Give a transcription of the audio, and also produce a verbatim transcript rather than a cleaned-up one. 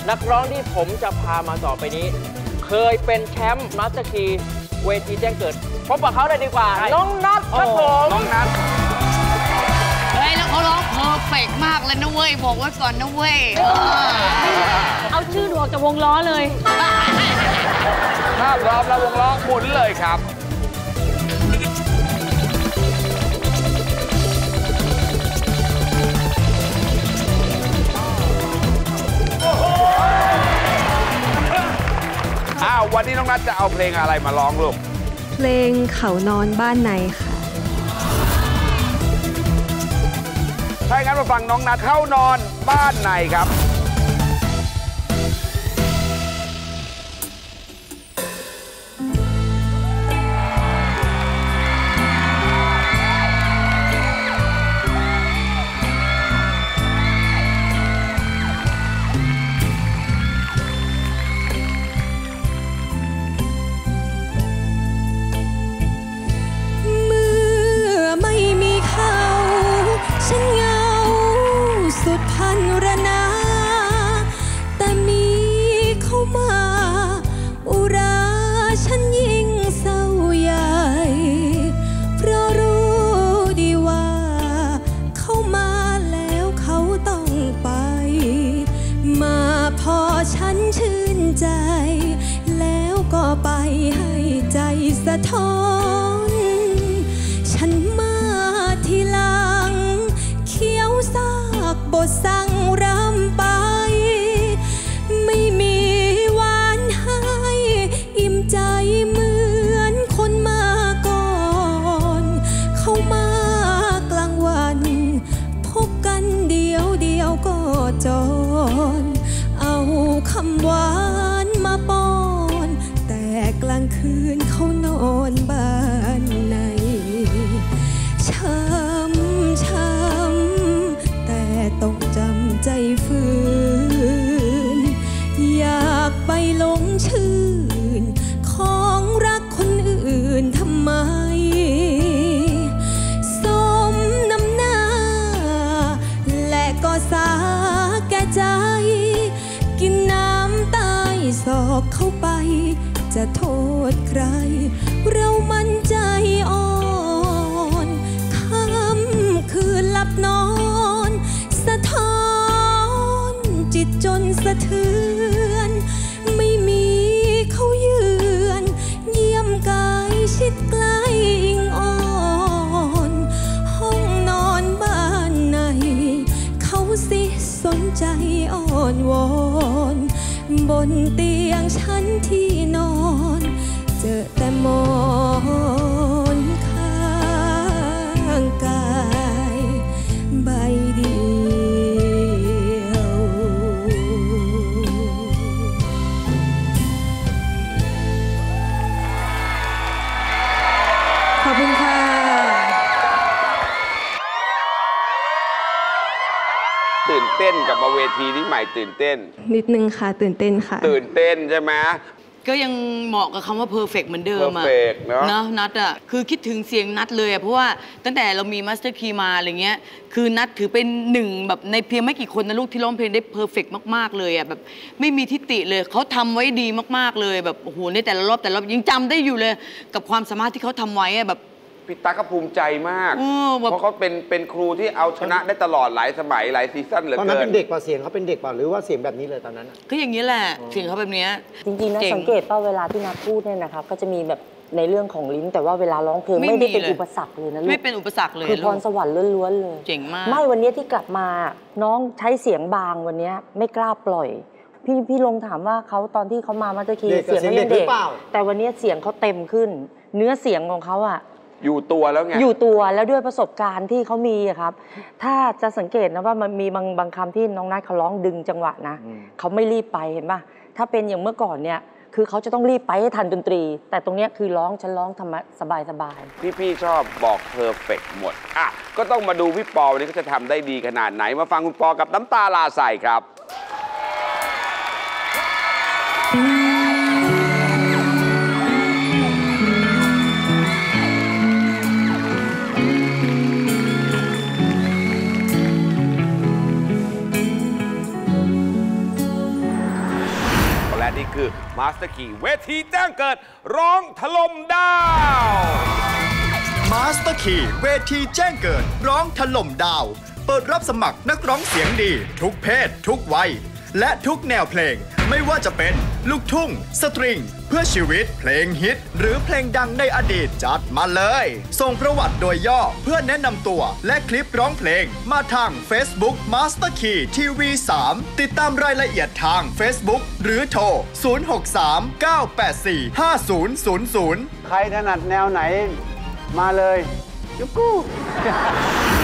นักร้องที่ผมจะพามาต่อไปนี้เคยเป็นแชมป์มาสเตอร์คีย์เวทีแจ้งเกิดพบกับเขาเลยดีกว่าน้องนัทครับผมน้องนัทเฮ้ยแล้วเขาร้องเพอร์เฟกต์มากเลยนะเว้ยบอกไว้ก่อนนะเว้ยเอาชื่อหนูออกจากวงล้อเลยถ้าพร้อมแล้ววงล้อหมุนเลยครับอ้าววันนี้น้องนัทจะเอาเพลงอะไรมาร้องลูกเพลงเขานอนบ้านในค่ะถ้าอย่างนั้นมาฟังน้องนัทเข้านอนบ้านในครับไปให้ใจสะท้อนฉันมาทีหลังเคี้ยวซากบทสั่งรำไปไม่มีหวานให้อิ่มใจเหมือนคนมาก่อนเข้ามากลางวันพบกันเดียวเดียวก็จอนเอาคำหวานมาป้อนกลางคืนเขานอนบ้านในช้ำช้ำแต่ต้องจำใจฝืนอยากไปหลงชื่นของรักคนอื่นทำไมสมน้ำหน้าและก็สาแก่ใจกินน้ำตายศอกเข้าไปจะโทษใครเรามันใจอ่อนค่ำคืนหลับนอนสะท้อนจิตจนสะเทือนไม่มีเขาเยือนเยี่ยมกายชิดใกล้อิงอ่อนห้องนอนบ้านในเขาสิสนใจอ่อนวอนบนเตียงฉันที่นอนเจอแต่หมอนข้างกายใบเดียวขอบคุณค่ะตื่นเต้นกับมาเวทีนี้ใหม่ตื่นเต้นนิดนึงค่ะตื่นเต้นค่ะตื่นเต้นใช่ไหมก็ยังเหมาะกับคำว่าเพอร์เฟกต์เหมือนเดิมอะ perfect เนอะนัทอะคือคิดถึงเสียงนัทเลยอะเพราะว่าตั้งแต่เรามีมาสเตอร์คีย์มาอะไรเงี้ยคือนัทถือเป็นหนึ่งแบบในเพียงไม่กี่คนนะลูกที่ร้องเพลงได้เพอร์เฟกต์มากๆเลยอะแบบไม่มีทิฏฐิเลยเขาทำไว้ดีมากๆเลยแบบโอ้โหในแต่ละรอบแต่ละรอบยังจำได้อยู่เลยกับความสามารถที่เขาทำไว้อะแบบพี่ตั๊กก็ภูมิใจมากเพราะเขาเป็นเป็นครูที่เอาชนะได้ตลอดหลายสมัยหลายซีซั่นเหลือเกินตอนนั้นเป็นเด็กป่ะเสียงเขาเป็นเด็กป่ะหรือว่าเสียงแบบนี้เลยตอนนั้นก็อย่างนี้แหละเสียงเขาแบบนี้จริงๆนะสังเกตว่าเวลาที่นัทพูดเนี่ยนะครับก็จะมีแบบในเรื่องของลิ้นแต่ว่าเวลาร้องเพลงไม่ได้เป็นอุปสรรคเลยนะลูกไม่เป็นอุปสรรคเลยคือพรสวรรค์ล้วนๆเลยเจ๋งมากไม่วันนี้ที่กลับมาน้องใช้เสียงบางวันนี้ไม่กล้าปล่อยพี่พี่ลงถามว่าเขาตอนที่เขามามาตะคีเสียงเขายังเด็กแต่วันนี้เสียงเขาเต็มขึ้นเนื้อเสียงของเขาอะอยู่ตัวแล้วไงอยู่ตัวแล้วด้วยประสบการณ์ที่เขามีครับถ้าจะสังเกตนะว่ามันมีบางบางคำที่น้องนัทเขาร้องดึงจังหวะนะเขาไม่รีบไปเห็นป่ะถ้าเป็นอย่างเมื่อก่อนเนี่ยคือเขาจะต้องรีบไปให้ทันดนตรีแต่ตรงนี้คือร้องฉันร้องธรรมะสบายสบายพี่ๆชอบบอกเพอร์เฟกต์หมดอ่ะก็ต้องมาดูพี่ปอวันนี้เขาจะทำได้ดีขนาดไหนมาฟังคุณปอกับน้ำตาลาใสครับคือ Master Key เวทีแจ้งเกิดร้องถล่มดาวมาสเตอร์คีย์เวทีแจ้งเกิดร้องถล่มดาว เปิดรับสมัครนักร้องเสียงดี ทุกเพศ ทุกวัย และทุกแนวเพลง ไม่ว่าจะเป็นลูกทุ่ง สตริง เพื่อชีวิต เพลงฮิต หรือเพลงดังในอดีตจัดมาเลย ส่งประวัติโดยย่อเพื่อแนะนำตัวและคลิปร้องเพลงมาทาง Facebook Master Key ที วี สาม ติดตามรายละเอียดทาง Facebook หรือโทร ศูนย์ หก สาม เก้า แปด สี่ ห้า ศูนย์ ศูนย์ ศูนย์ใครถนัดแนวไหนมาเลย จุกกู้